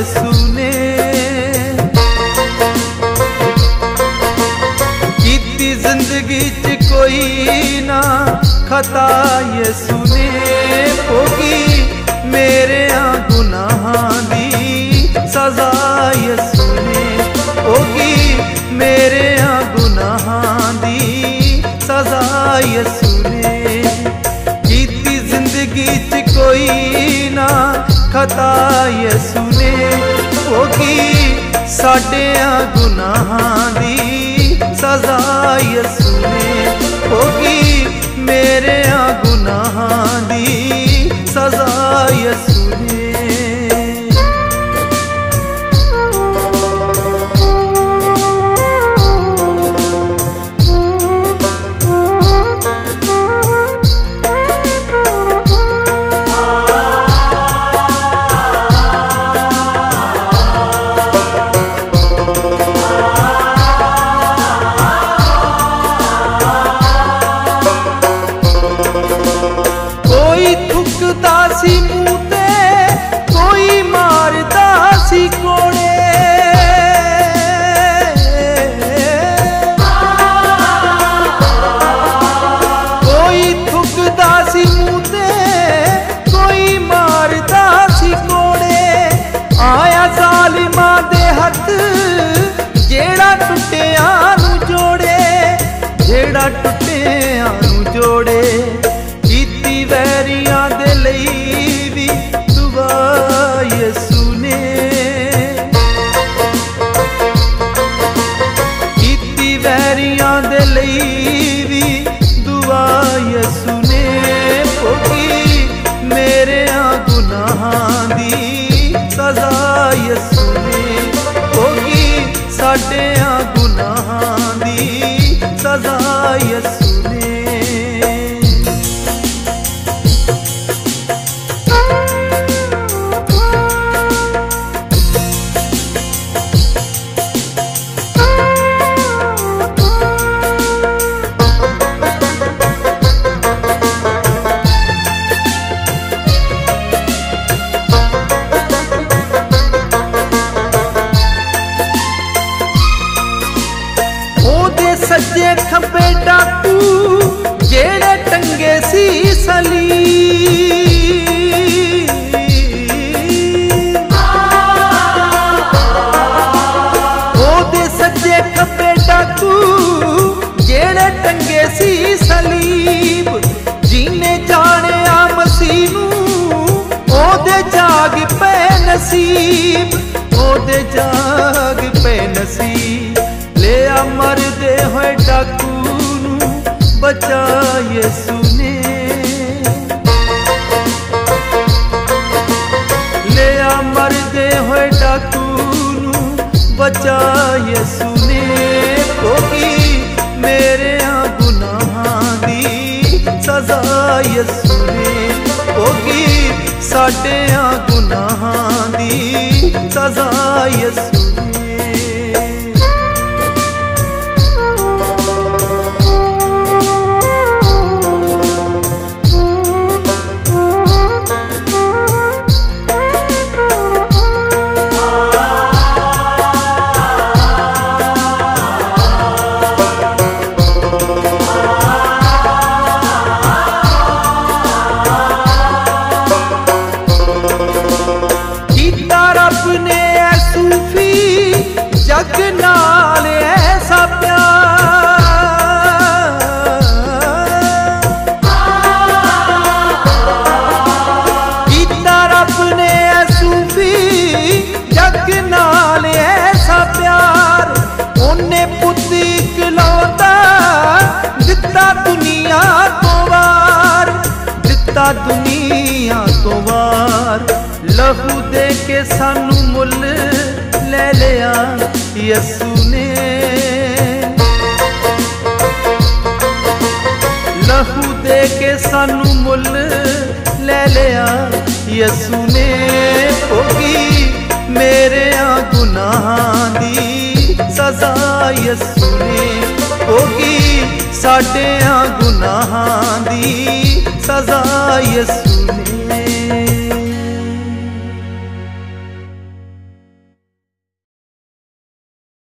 यसू ने कीती जिंदगी च कोई ना खता यसू ने होगी मेरे गुनाहां दी सजा यसू ने होगी मेरे गुनाहां दी सजा यसू ने कीती जिंदगी च कोई ना खता यसू ने होगी साडे गुनाहां दी सजा यसू ने होगी मेरे गुनाहां दी सजा यसू ने। कोई थुकदा सी मुँह ते कोई मारदा सी कोड़े कोई थुकदा सी मुँह ते कोई मारदा सी कोड़े आया जालिमां दे हथ जेड़ा टुटिया नू जोड़े जेड़ा टुटिया नू जोड़े वैरियां दे लई भी दुआ यसू ने कीती वैरियां दे लई भी दुआ यसू ने होगी मेरे गुनाहां दी सजा यसू ने होगी साडे गुनाहां दी सजा यसू ने। सज्जे खब्बे डाकू जेड़े टंगे सी सली ओदे सज्जे खब्बे डाकू जेड़े टंगे सी सलीब जीने जाने आ मसीह नू ओदे जाग पे नसीब ओदे जाग पे नसीब ले आ मरदे होए डाकू नू बचा यसू ने ले आ मरदे होए डाकू नू बचा यसू ने होगी मेरे गुनाहां दी सजा यसू ने होगी साडे गुनाहां दी सजा यसू ने। जग नाल ऐसा प्यार कीता रब ने सूफी जग नाल ऐसा प्यार उन्हें पुत इकलौता दिता दुनिया तो वार दिता दुनिया तो वार लहू दे के सानू मुल ले लिया यसू ने लहू दे के सानू मुल ले लिया यसू ने होगी मेरे गुनाहां दी सजा यसू ने होगी साडे गुनाहां दी सजा यसू ने।